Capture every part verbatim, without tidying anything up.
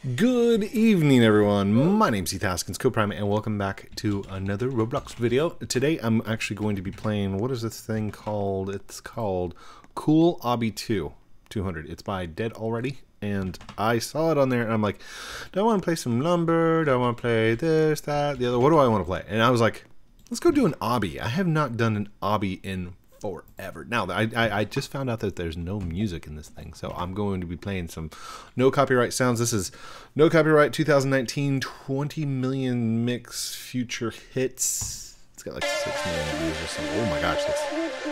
Good evening, everyone. My name's Heath, Haskins, Co-Prime, and welcome back to another Roblox video. Today, I'm actually going to be playing, what is this thing called? It's called Cool Obby two two hundred. It's by Dead Already, and I saw it on there, and I'm like, do I want to play some Lumber? Do I want to play this, that, the other? What do I want to play? And I was like, let's go do an Obby. I have not done an Obby in forever. Now, I, I, I just found out that there's no music in this thing, so I'm going to be playing some no copyright sounds. This is no copyright twenty nineteen twenty million mix future hits. It's got like six million views or something. Oh my gosh, that's...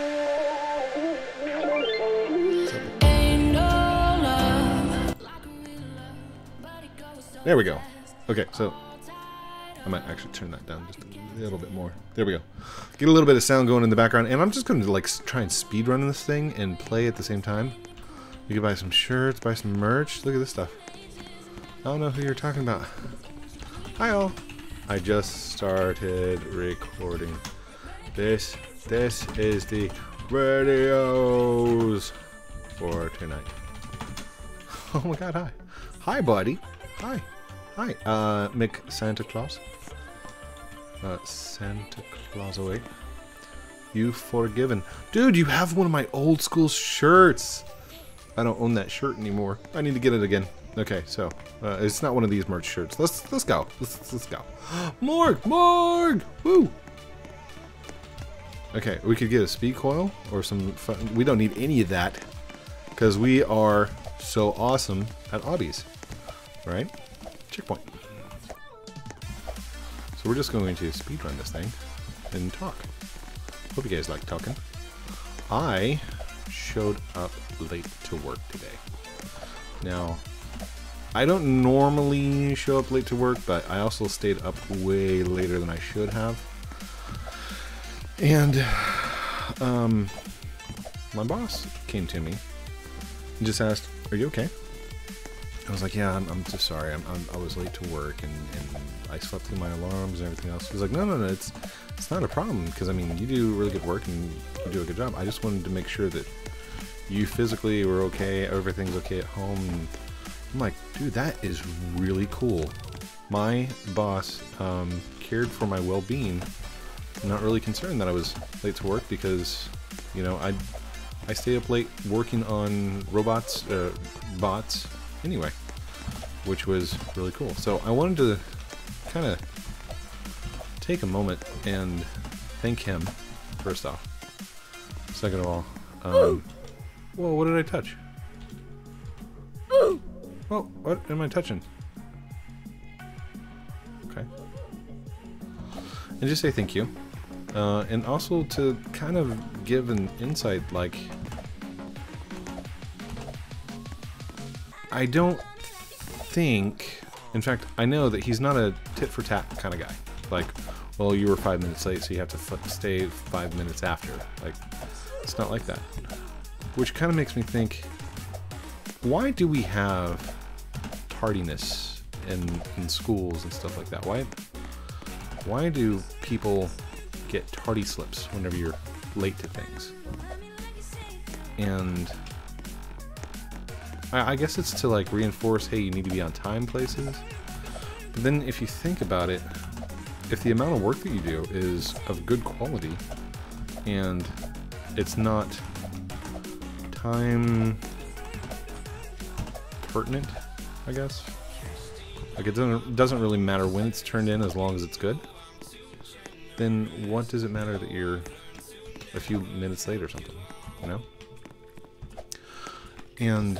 There we go. Okay, so I might actually turn that down just a little bit more. There we go. Get a little bit of sound going in the background, and I'm just going to like try and speed run this thing and play at the same time. You can buy some shirts, buy some merch. Look at this stuff. I don't know who you're talking about. Hi all. I just started recording. This this is the radios for tonight. Oh my god, hi. Hi buddy. Hi. Hi. Uh Mick Santa Claus. Uh, Santa Claus away. You forgiven. Dude, you have one of my old school shirts. I don't own that shirt anymore. I need to get it again. Okay, so uh, it's not one of these merch shirts. Let's let's go. Let's let's go. Morg, Morg. Woo. Okay, we could get a speed coil or some fun. We don't need any of that because we are so awesome at obbies, right? Checkpoint. So we're just going to speedrun this thing and talk. Hope you guys like talking. I showed up late to work today. Now, I don't normally show up late to work, but I also stayed up way later than I should have. And um, my boss came to me and just asked, "Are you okay?" I was like, "Yeah, I'm, I'm just sorry. I'm, I'm, I was late to work and, and I slept through my alarms and everything else." He was like, "No, no, no, it's it's not a problem because I mean you do really good work and you do a good job. I just wanted to make sure that you physically were okay, everything's okay at home." And I'm like, "Dude, that is really cool. My boss um, cared for my well-being. I'm not really concerned that I was late to work because you know I I stay up late working on robots, uh, bots." Anyway, which was really cool. So I wanted to kind of take a moment and thank him, first off. Second of all, um, whoa, what did I touch? Oh, what am I touching? Okay. And just say thank you. Uh, and also to kind of give an insight, like, I don't think, in fact, I know that he's not a tit-for-tat kind of guy. Like, well, you were five minutes late, so you have to f stay five minutes after. Like, it's not like that. Which kind of makes me think, why do we have tardiness in, in schools and stuff like that? Why, why do people get tardy slips whenever you're late to things? And I guess it's to like reinforce, hey, you need to be on time places. But then if you think about it, if the amount of work that you do is of good quality and it's not time pertinent, I guess, like it doesn't doesn't really matter when it's turned in as long as it's good, then what does it matter that you're a few minutes late or something, you know? And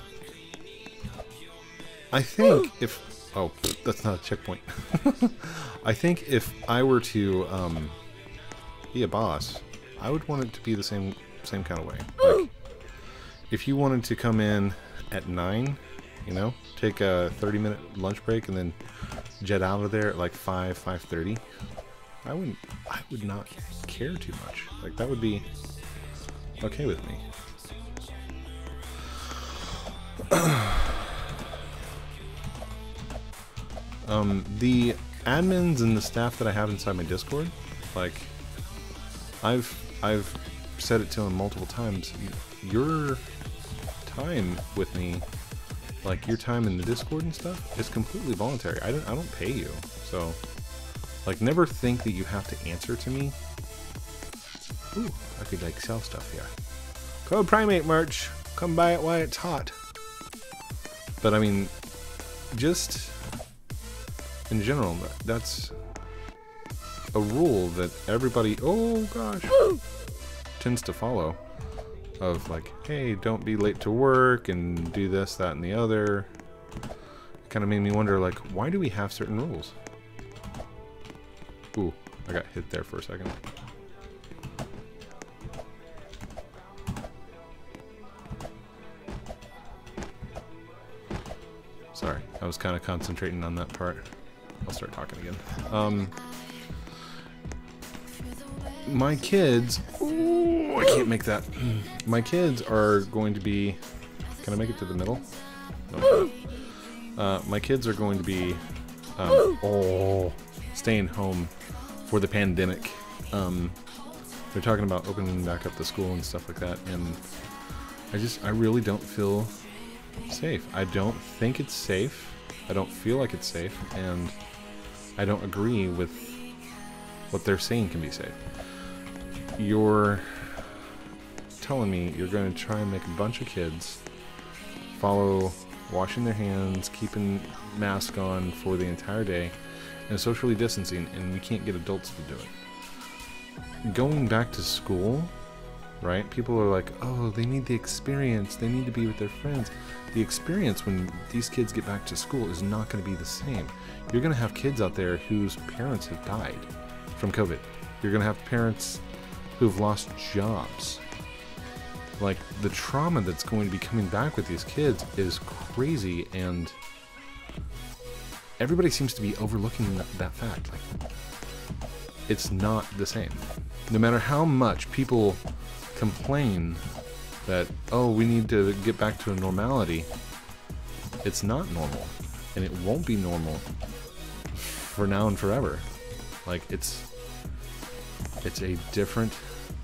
I think if... Oh, that's not a checkpoint. I think if I were to um, be a boss, I would want it to be the same same kind of way. Like, if you wanted to come in at nine, you know, take a thirty minute lunch break and then jet out of there at like five, five thirty, I wouldn't, I would not care too much. Like, that would be okay with me. Um, the admins and the staff that I have inside my Discord, like, I've I've said it to them multiple times. Your time with me like your time in the Discord and stuff is completely voluntary. I don't I don't pay you, so like never think that you have to answer to me. Ooh, I could like sell stuff here. Code Primate merch. Come buy it while it's hot. But I mean, just in general, that's a rule that everybody, oh gosh, tends to follow. Of like, hey, don't be late to work and do this, that, and the other. It kind of made me wonder, like, why do we have certain rules? Ooh, I got hit there for a second. Sorry, I was kind of concentrating on that part. I'll start talking again. Um, my kids... Ooh, I can't make that. My kids are going to be... Can I make it to the middle? No. Uh, my kids are going to be... Um, oh, staying home for the pandemic. Um, they're talking about opening back up the school and stuff like that, and I just, I really don't feel safe. I don't think it's safe. I don't feel like it's safe, and I don't agree with what they're saying can be safe. You're telling me you're going to try and make a bunch of kids follow washing their hands, keeping mask on for the entire day, and socially distancing, and we can't get adults to do it. Going back to school, right? People are like, oh, they need the experience. They need to be with their friends. The experience when these kids get back to school is not going to be the same. You're going to have kids out there whose parents have died from COVID. You're going to have parents who've lost jobs. Like, the trauma that's going to be coming back with these kids is crazy, and everybody seems to be overlooking that, that fact. Like, it's not the same. No matter how much people complain that, oh, we need to get back to a normality, it's not normal, and it won't be normal for now and forever. Like, it's it's a different...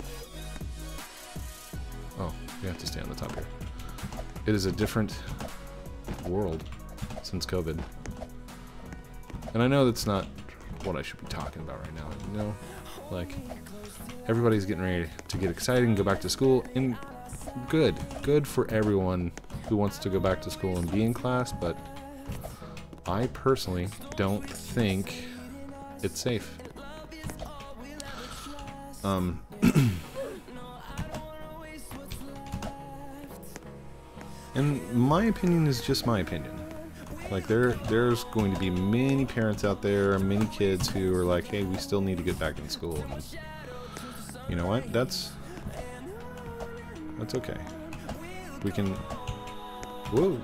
Oh, you have to stay on the top here. It is a different world since COVID. And I know that's not what I should be talking about right now, you know? Like, everybody's getting ready to get excited and go back to school, and good. Good for everyone who wants to go back to school and be in class, but I personally don't think it's safe. Um... And my opinion is just my opinion. Like, there, there's going to be many parents out there, many kids who are like, hey, we still need to get back in school. And you know what? That's, that's okay. We can, whoa.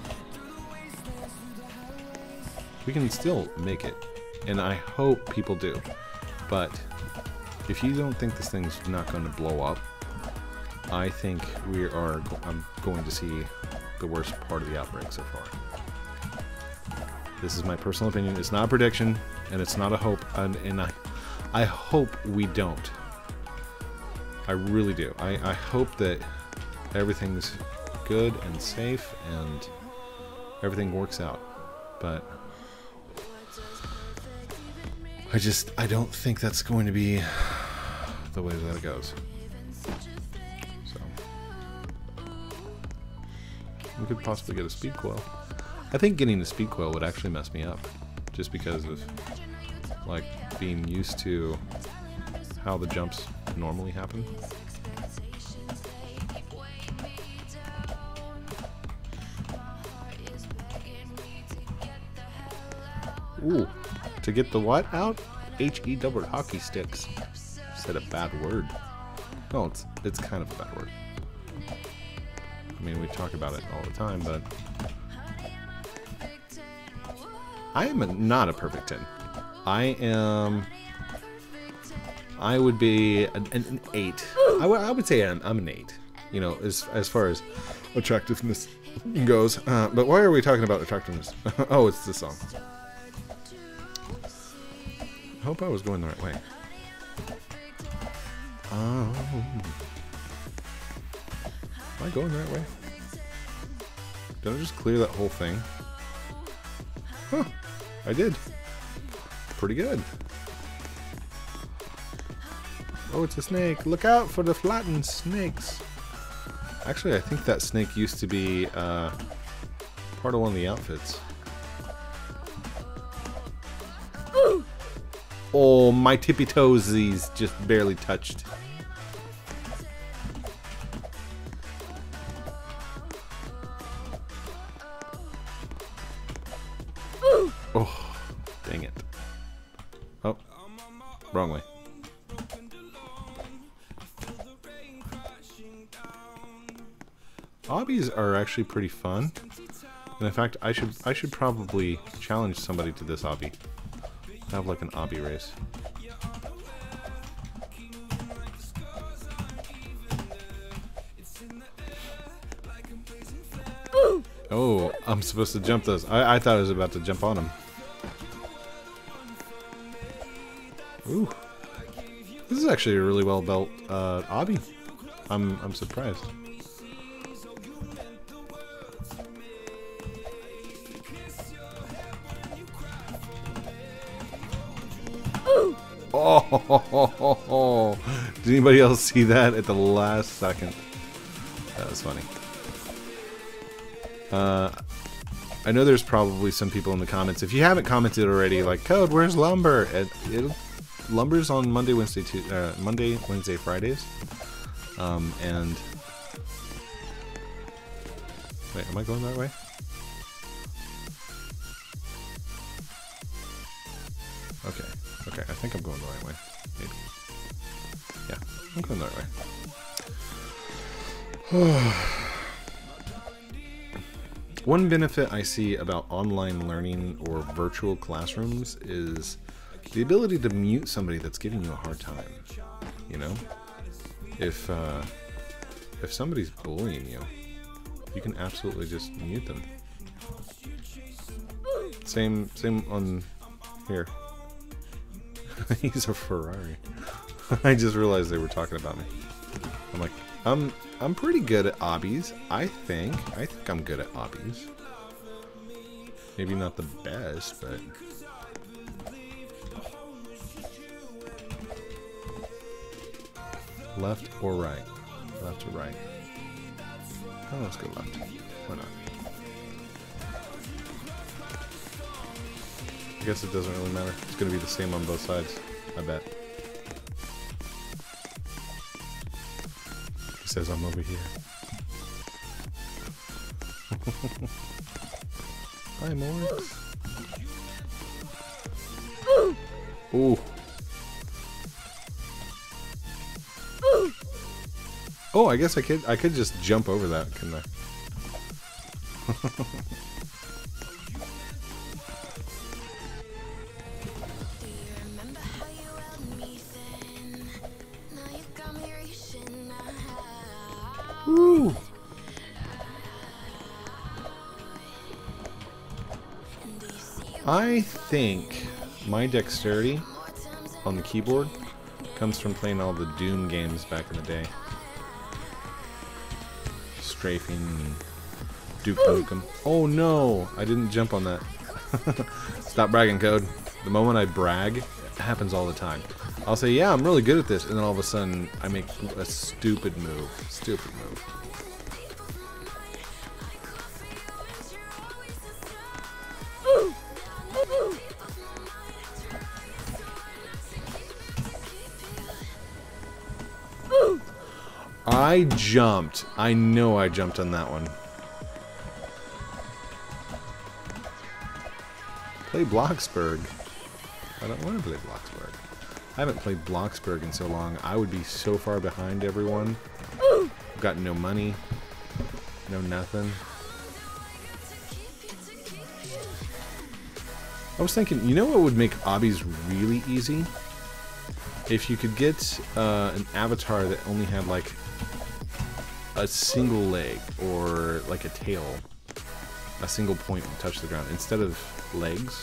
We can still make it. And I hope people do. But if you don't think this thing's not going to blow up, I think we are go I'm going to see the worst part of the outbreak so far. This is my personal opinion. It's not a prediction, and it's not a hope, and, and I, I hope we don't. I really do. I, I hope that everything's good and safe, and everything works out. But I just, I don't think that's going to be the way that it goes. We could possibly get a speed coil. I think getting a speed coil would actually mess me up, just because of like being used to how the jumps normally happen. Ooh, to get the what out? H E double hockey sticks. Said a bad word. No, it's it's kind of a bad word. I mean, we talk about it all the time, but I am a, not a perfect ten. I am. I would be an, an eight. I, w I would say I'm, I'm an eight. You know, as as far as attractiveness goes. Uh, but why are we talking about attractiveness? Oh, it's the song. I hope I was going the right way. Oh. Am I going the right way? Did I just clear that whole thing? Huh. I did. Pretty good. Oh, it's a snake. Look out for the flattened snakes. Actually, I think that snake used to be uh, part of one of the outfits. Oh, my tippy toesies just barely touched. Oh, dang it. Oh, wrong way. Obbies are actually pretty fun. And in fact, I should I should probably challenge somebody to this obby. Have like an obby race. Oh, I'm supposed to jump those. I, I thought I was about to jump on them. Ooh. This is actually a really well built uh, obby. I'm I'm surprised. Oh, ho, ho, ho, ho, ho. Did anybody else see that at the last second? That was funny. Uh, I know there's probably some people in the comments. If you haven't commented already, like, Code, where's lumber? It, it, lumber's on Monday, Wednesday, Tuesday, uh, Monday, Wednesday, Fridays. Um, and wait, am I going that way? Okay. Okay, I think I'm going the right way. Maybe. Yeah, I'm going the right way. One benefit I see about online learning or virtual classrooms is the ability to mute somebody that's giving you a hard time. You know? If, uh, if somebody's bullying you, you can absolutely just mute them. Same, same on here. He's a Ferrari. I just realized they were talking about me. I'm like, I'm I'm pretty good at obbies. I think. I think I'm good at obbies. Maybe not the best, but left or right? Left or right? Oh, let's go left. Why not? I guess it doesn't really matter. It's going to be the same on both sides, I bet. He says I'm over here. Hi, Morris. Ooh. Oh, I guess I could I could just jump over that, couldn't I? Woo. I think my dexterity on the keyboard comes from playing all the Doom games back in the day. Strafing, Duke Nukem. Oh no! I didn't jump on that. Stop bragging, Code. The moment I brag, it happens all the time. I'll say, yeah, I'm really good at this, and then all of a sudden, I make a stupid move. Stupid move. I jumped. I know I jumped on that one. Play Bloxburg. I don't want to play Bloxburg. I haven't played Bloxburg in so long. I would be so far behind everyone. I've got no money. No nothing. I was thinking, you know what would make obbies really easy? If you could get uh, an avatar that only had like a single leg or like a tail, a single point to touch the ground instead of legs.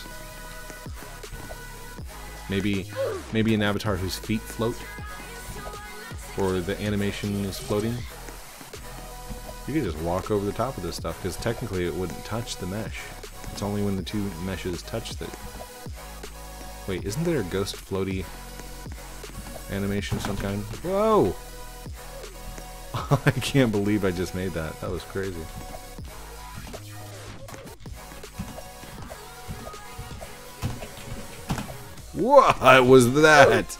Maybe, maybe an avatar whose feet float, or the animation is floating. You could just walk over the top of this stuff, because technically it wouldn't touch the mesh. It's only when the two meshes touch that... Wait, isn't there a ghost floaty animation of some kind? Whoa! I can't believe I just made that. That was crazy. What was that?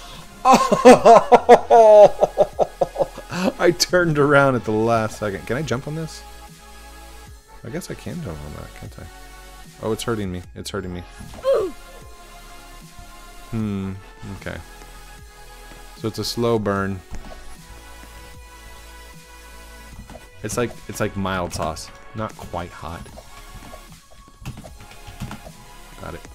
Oh! I turned around at the last second. Can I jump on this? I guess I can jump on that, can't I? Oh, it's hurting me. It's hurting me. Hmm. Okay. So it's a slow burn. It's like it's like mild sauce, not quite hot. Got it.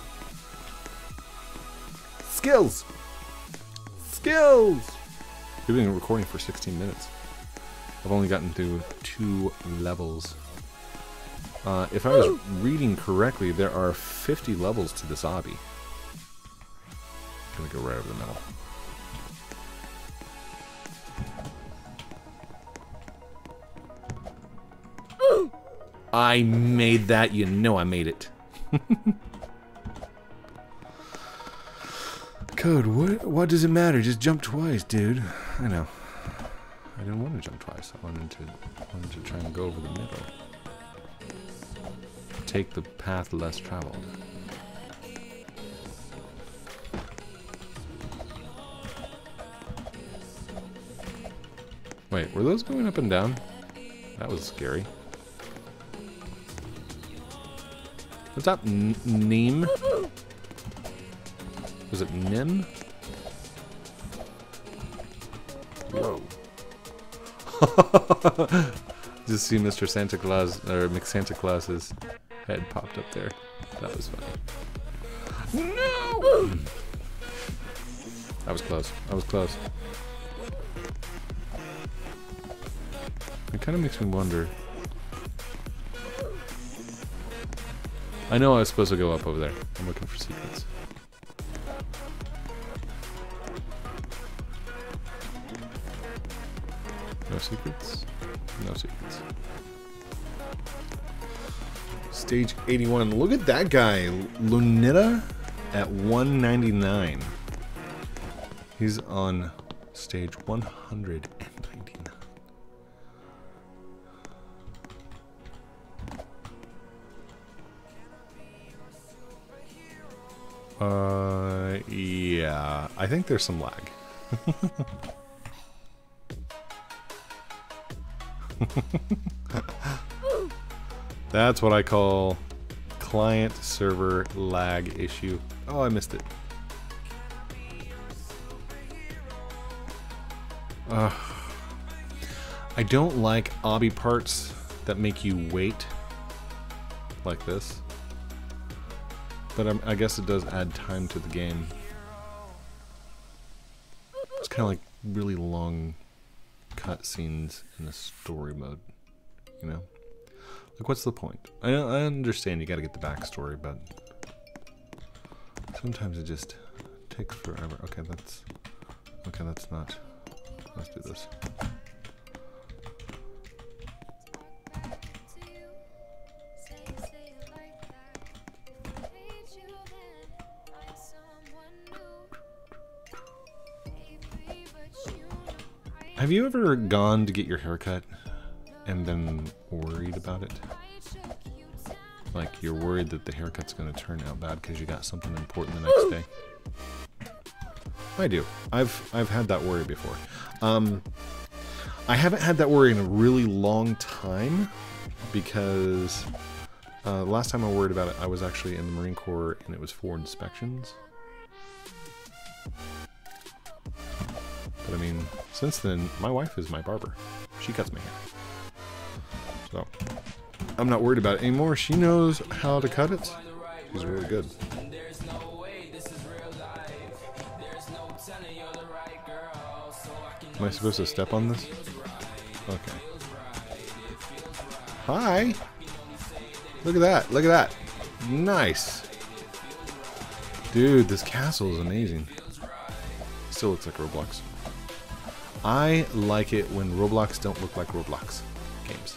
Skills. Skills. We've been recording for sixteen minutes. I've only gotten through two levels. Uh, if I was reading correctly, there are fifty levels to this obby. I'm gonna go right over the middle. I made that. You know I made it. Code, what what does it matter? Just jump twice, dude. I know. I didn't want to jump twice. I wanted to wanted to try and go over the middle. Take the path less traveled. Wait, were those going up and down? That was scary. What's up, N Neem? Was it Nim? Whoa. Just see Mister Santa Claus, or McSanta Claus's head popped up there. That was funny. No! That was close. That was close. It kind of makes me wonder. I know I was supposed to go up over there. I'm looking for secrets. No secrets? No secrets. Stage eighty-one. Look at that guy. Lunita at one ninety-nine. He's on stage one hundred ninety-nine. Uh, yeah. I think there's some lag. That's what I call client-server lag issue. Oh, I missed it. Uh, I don't like obby parts that make you wait like this. But I'm, I guess it does add time to the game. It's kind of like really long cutscenes in the story mode, you know? Like, what's the point? I, I understand you gotta get the backstory, but sometimes it just takes forever. Okay, that's... Okay, that's not... Let's do this. Have you ever gone to get your haircut and been worried about it? Like, you're worried that the haircut's going to turn out bad because you got something important the next day? I do. I've I've had that worry before. Um, I haven't had that worry in a really long time because uh, last time I worried about it, I was actually in the Marine Corps and it was for inspections. But I mean, since then, my wife is my barber. She cuts my hair. So, I'm not worried about it anymore. She knows how to cut it. She's really good. Am I supposed to step on this? Okay. Hi! Look at that, look at that. Nice. Dude, this castle is amazing. Still looks like Roblox. I like it when Roblox don't look like Roblox. games.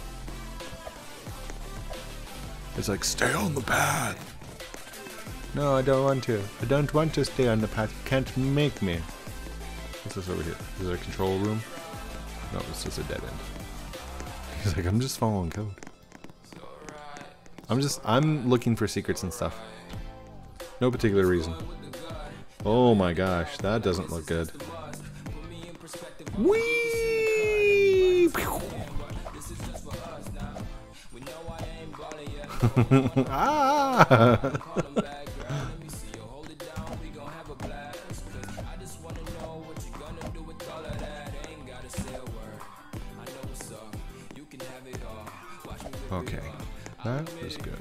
It's like, stay on the path. No, I don't want to. I don't want to stay on the path. You can't make me. What's this over here? Is there a control room? No, it's just a dead end. He's like, I'm just following code. I'm just, I'm looking for secrets and stuff. No particular reason. Oh my gosh, that doesn't look good. Whee! Ah! Okay, that was good.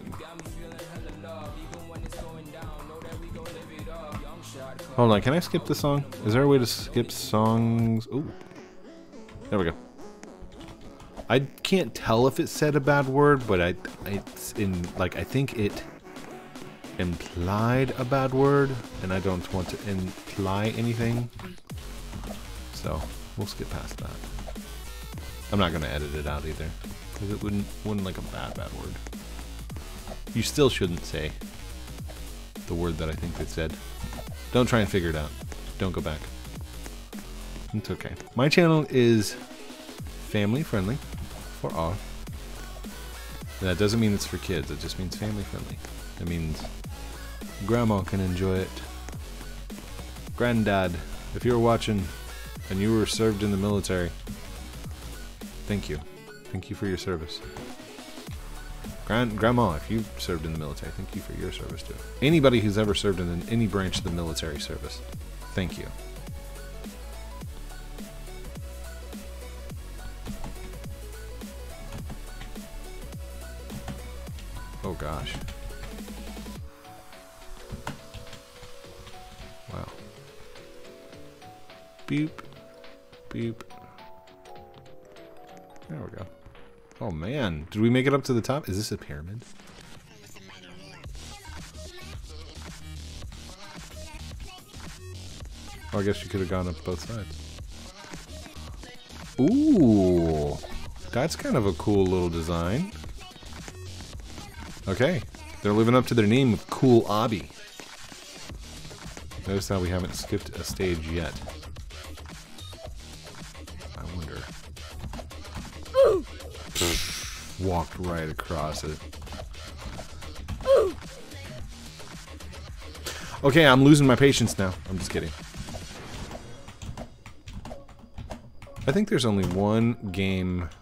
Hold on, can I skip the song? Is there a way to skip songs? Ooh. There we go. I can't tell if it said a bad word, but I, it's in, like, I think it implied a bad word, and I don't want to imply anything. So, we'll skip past that. I'm not going to edit it out either, because it wouldn't, wouldn't like a bad, bad word. You still shouldn't say the word that I think it said. Don't try and figure it out. Don't go back. It's okay. My channel is family friendly for all. And that doesn't mean it's for kids. It just means family friendly. It means grandma can enjoy it. Granddad, if you're watching and you were served in the military, thank you. Thank you for your service. Grand Grandma, if you served in the military, thank you for your service too. Anybody who's ever served in any branch of the military service, thank you. Oh gosh. Wow. Beep. Beep. There we go. Oh man, did we make it up to the top? Is this a pyramid? Oh, I guess you could have gone up both sides. Ooh, that's kind of a cool little design. Okay, they're living up to their name with Cool Obby. Notice how we haven't skipped a stage yet. I wonder. Walked right across it. Okay, I'm losing my patience now. I'm just kidding. I think there's only one game.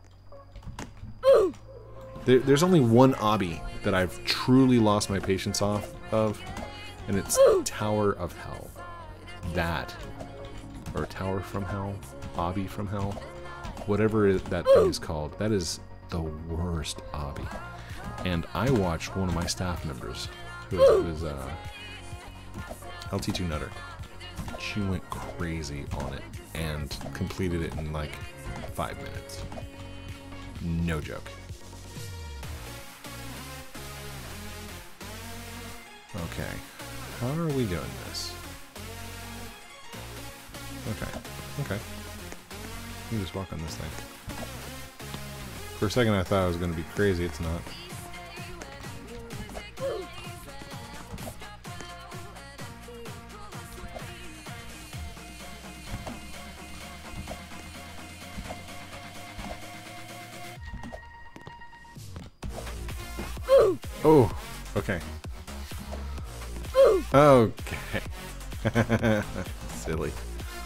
There, there's only one obby that I've truly lost my patience off of, and it's Tower of Hell. That, or Tower from Hell, Obby from Hell, whatever it, that thing is called. That is the worst obby. And I watched one of my staff members, who was, was uh, L T two Nutter. She went crazy on it and completed it in like five minutes. No joke. Okay, how are we doing this? Okay, okay. You can just walk on this thing. For a second I thought I was going to be crazy, it's not. Oh, okay. Okay. Silly.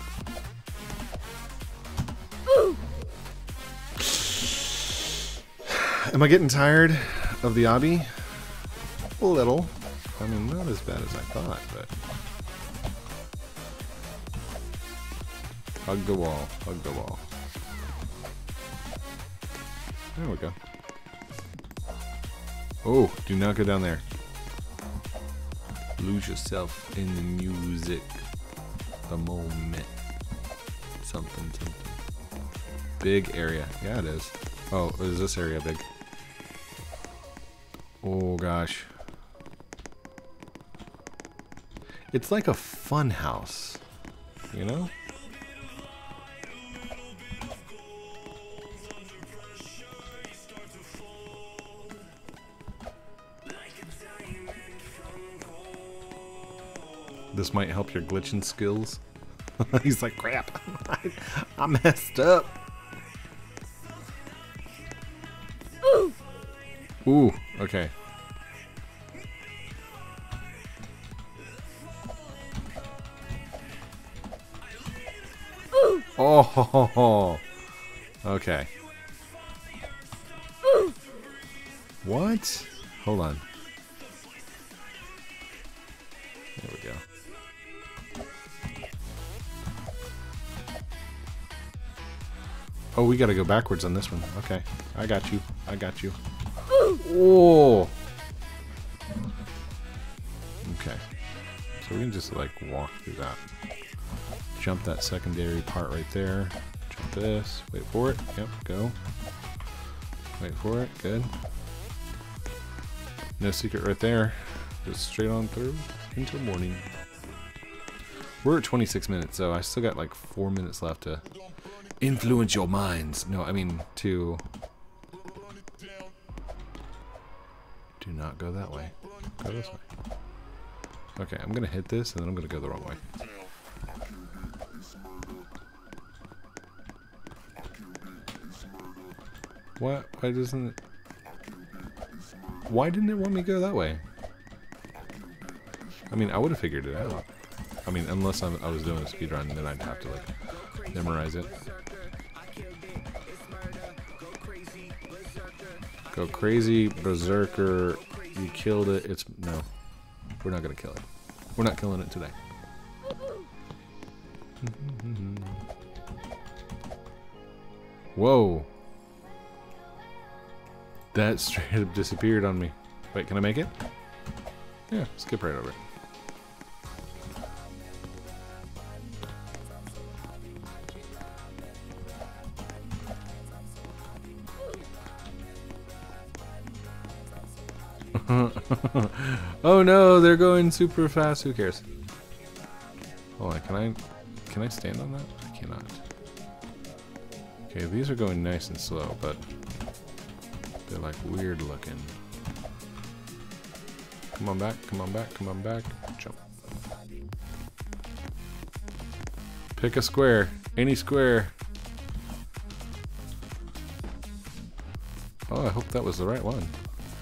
Am I getting tired of the obby? A little. I mean, not as bad as I thought, but... Hug the wall. Hug the wall. There we go. Oh, do not go down there. Lose yourself in the music. The moment. Something, something. Big area. Yeah, it is. Oh, is this area big? Oh, gosh. It's like a fun house. You know? This might help your glitching skills. He's like, crap, I, I messed up. Ooh. Ooh, okay. Ooh. Oh, ho, ho, ho. Okay. Ooh. What? Hold on. There we go. Oh, we gotta go backwards on this one. Okay. I got you. I got you. Oh! Okay. So we can just, like, walk through that. Jump that secondary part right there. Jump this. Wait for it. Yep, go. Wait for it. Good. No secret right there. Just straight on through until morning. We're at twenty-six minutes, so I still got like four minutes left to influence your minds. No, I mean to... Do not go that way. Go this way. Okay, I'm gonna hit this and then I'm gonna go the wrong way. What? Why doesn't it... Why didn't it want me to go that way? I mean, I would have figured it out. I mean, unless I'm, I was doing a speedrun, then I'd have to, like, memorize it. Go crazy, berserker, you killed it, it's... No. We're not gonna kill it. We're not killing it today. Whoa. That straight up disappeared on me. Wait, can I make it? Yeah, skip right over it. Oh no, they're going super fast. Who cares? Hold on, can I can I stand on that? I cannot. Okay, these are going nice and slow, but they're like weird looking. Come on back, come on back, come on back. Jump. Pick a square. Any square. Oh, I hope that was the right one.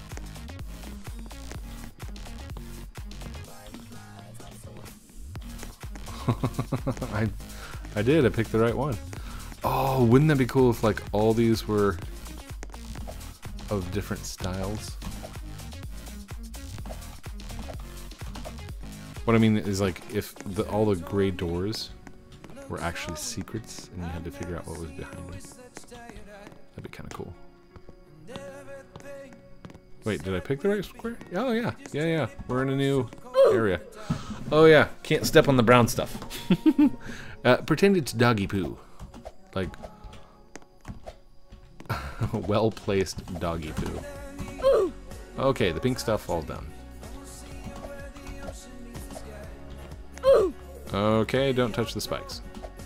I I did, I picked the right one. Oh, wouldn't that be cool if like all these were of different styles? What I mean is like if the, all the gray doors were actually secrets and you had to figure out what was behind them. That'd be kind of cool. Wait, did I pick the right square? Oh yeah, yeah, yeah. We're in a new area. Oh yeah, can't step on the brown stuff. uh, pretend it's doggy poo. Like, well-placed doggy poo. Okay, the pink stuff falls down. Okay, don't touch the spikes.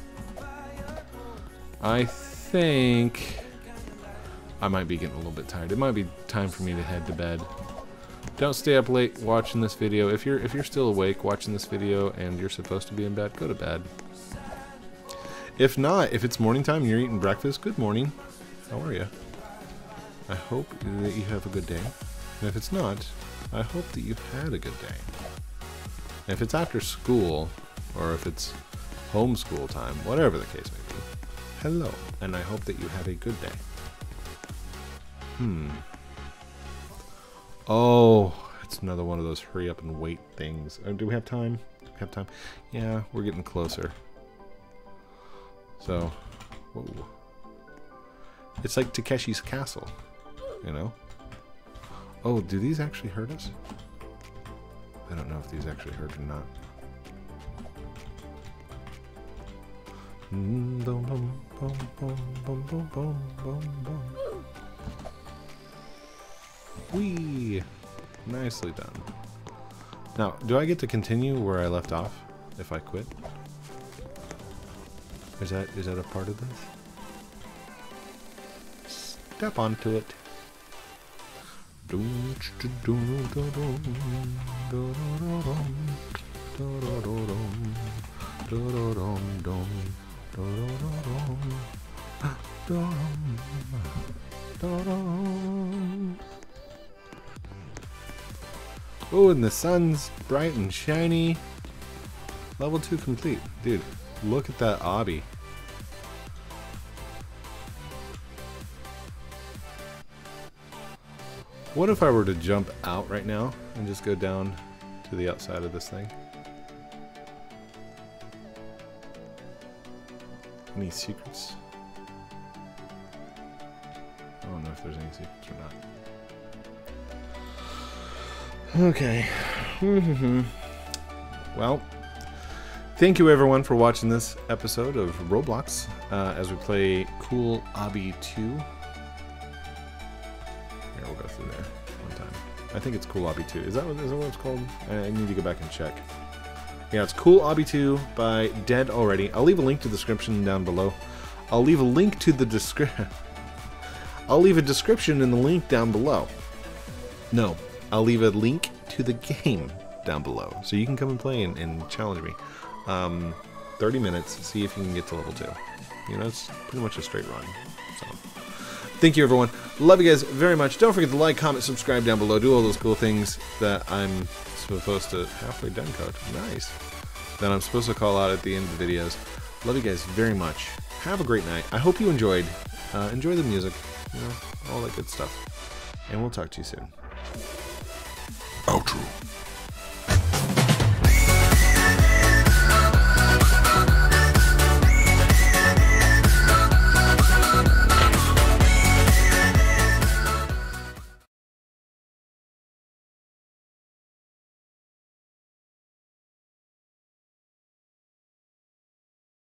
I think I might be getting a little bit tired. It might be time for me to head to bed. Don't stay up late watching this video. If you're if you're still awake watching this video and you're supposed to be in bed, go to bed. If not, if it's morning time and you're eating breakfast, good morning. How are you? I hope that you have a good day. And if it's not, I hope that you've had a good day. And if it's after school, or if it's homeschool time, whatever the case may be, hello, and I hope that you have a good day. Hmm. Oh, it's another one of those hurry up and wait things. Oh, do we have time? Do we have time? Yeah, we're getting closer. So, whoa. It's like Takeshi's Castle, you know? Oh, do these actually hurt us? I don't know if these actually hurt or not. Mm, boom, boom, boom, boom, boom, boom, boom, boom, boom. Whee! Nicely done. Now, do I get to continue where I left off if I quit? Is that is that a part of this? Step onto it. Oh, and the sun's bright and shiny. Level two complete. Dude, look at that obby. What if I were to jump out right now and just go down to the outside of this thing? Any secrets? I don't know if there's any secrets or not. Okay. Well, thank you everyone for watching this episode of Roblox uh, as we play Cool Obby two. Here, we'll go through there one time. I think it's Cool Obby two. Is that what, is that what it's called? I, I need to go back and check. Yeah, it's Cool Obby two by Dead Already. I'll leave a link to the description down below. I'll leave a link to the description. I'll leave a description in the link down below. No, I'll leave a link to the game down below, so you can come and play and, and challenge me. Um, thirty minutes, see if you can get to level two. You know, it's pretty much a straight run. So, thank you everyone. Love you guys very much. Don't forget to like, comment, subscribe down below. Do all those cool things that I'm supposed to... Halfway done code. Nice. That I'm supposed to call out at the end of the videos. Love you guys very much. Have a great night. I hope you enjoyed. Uh, enjoy the music. You know, all that good stuff. And we'll talk to you soon. Outro.